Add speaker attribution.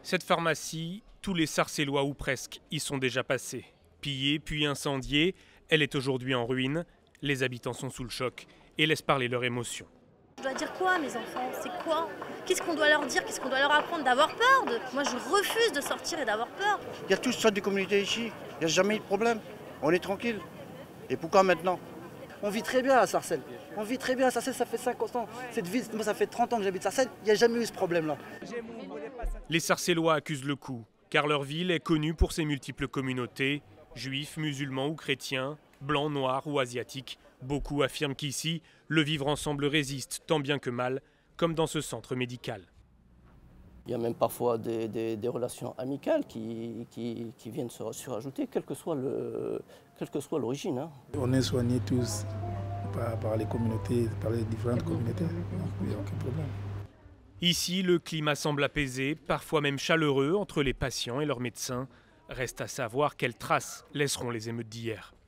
Speaker 1: Cette pharmacie, tous les Sarcellois ou presque y sont déjà passés. Pillée puis incendiée, elle est aujourd'hui en ruine. Les habitants sont sous le choc et laissent parler leurs émotions.
Speaker 2: Je dois dire quoi à mes enfants? C'est quoi? Qu'est-ce qu'on doit leur dire? Qu'est-ce qu'on doit leur apprendre? D'avoir peur Moi, je refuse de sortir et d'avoir peur.
Speaker 3: Il y a toutes sortes de communautés ici. Il n'y a jamais eu de problème. On est tranquille. Et pourquoi maintenant?
Speaker 4: On vit très bien à Sarcelles. On vit très bien à Sarcelles, ça fait 50 ans. Cette ville, moi, ça fait 30 ans que j'habite Sarcelles. Il n'y a jamais eu ce problème-là.
Speaker 1: Les Sarcellois accusent le coup, car leur ville est connue pour ses multiples communautés, juifs, musulmans ou chrétiens, blancs, noirs ou asiatiques. Beaucoup affirment qu'ici, le vivre ensemble résiste tant bien que mal, comme dans ce centre médical.
Speaker 5: Il y a même parfois des relations amicales qui viennent se surajouter, quelle que soit l'origine.
Speaker 6: On est soignés tous par les communautés, par les différentes communautés, donc il n'y a aucun problème.
Speaker 1: Ici, le climat semble apaisé, parfois même chaleureux entre les patients et leurs médecins. Reste à savoir quelles traces laisseront les émeutes d'hier.